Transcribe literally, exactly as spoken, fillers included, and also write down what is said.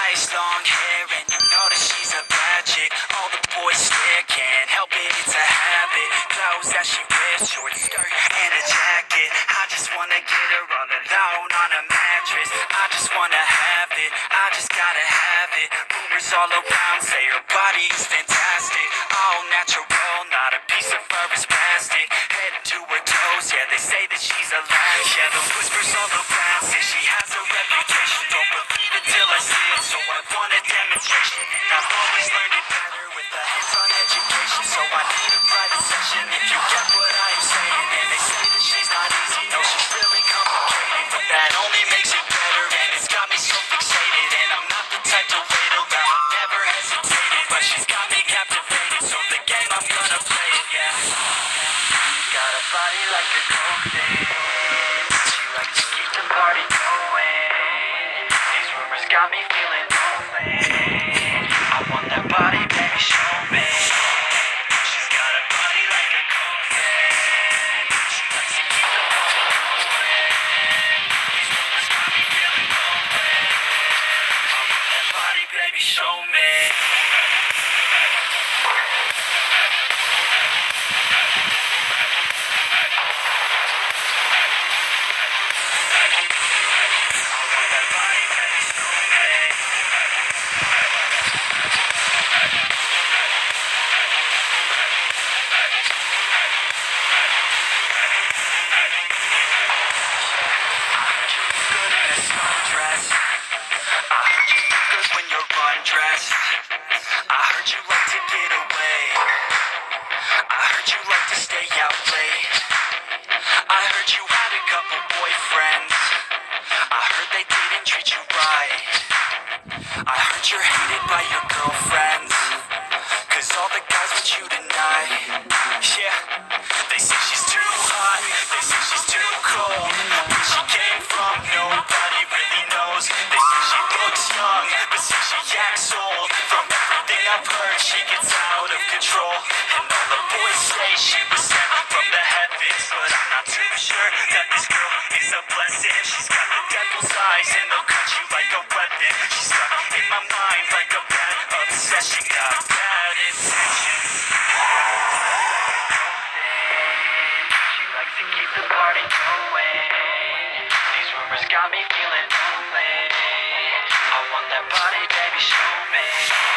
eyes, long hair, and you know that she's a bad chick. All the boys stare, can't help it, it's a habit. Clothes that she wears, short skirt and a jacket. I just wanna get her all alone on a mattress. I just wanna have it, I just gotta have it. Rumors all around say her body is fantastic. All natural, not a piece of fur is plastic. Head to her toes, yeah, they say that she's a latch. Yeah, the whispers all around say she has a reputation. Don't believe it till I see it, so I want a demonstration. And I've always learned it better with a hands-on education. So I need a private session if you get what I am saying. And they say that she's not easy, no, she's really complicated. But that only makes it better, and it's got me so fixated. And I'm not the type to wait around, never hesitated. But she's got me captivated, so the game I'm gonna play it, yeah. Got a body like a cocaine. She likes to keep the party going. These rumors got me feeling lonely. I want that body, baby, show me. She's got a body like a cocaine. She likes to keep the party going. These rumors got me feeling lonely. I want that body, baby, show me. I heard you like to get away. I heard you like to stay out late. I heard you had a couple boyfriends. I heard they didn't treat you right. I heard you're hated by your girlfriends, cause all the guys want you tonight. Yeah, they say she's too hot, they say she's too cold. Where she came from, nobody really knows. They say she looks young, but say she acts old. From everything I've heard, she gets out of control. And all the boys say she was sent from the heavens, but I'm not too sure that this girl is a blessing. She's got the devil's eyes and they'll cut you like a weapon. She's stuck in my mind like a bad obsession. Got bad intentions. She likes to keep the party going. These rumors got me feeling lonely. I want that body, baby, show me.